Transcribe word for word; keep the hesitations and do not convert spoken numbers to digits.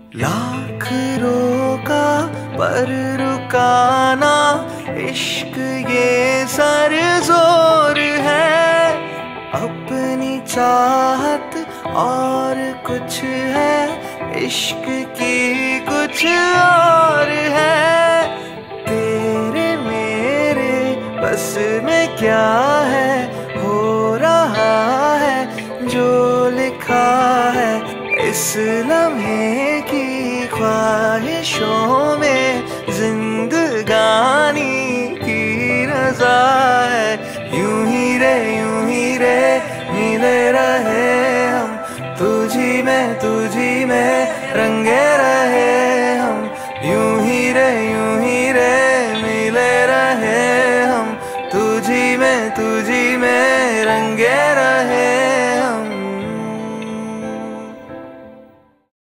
लाख रोका पर रुकाना, इश्क ये सर जोर है। अपनी चाहत और कुछ है, इश्क की कुछ और है। तेरे मेरे बस में क्या है, हो रहा है जो लिखा है। इस लम्हे की ख्वाहिशों में जिंदगानी की रज़ा है। यूं ही रे यूं ही रे मिले रहे हम, तुझी में तुझी में रंगे रहे हम। यूं ही रे यूं ही रे मिले रहे हम, तुझी में तुझी में रंगे रहे।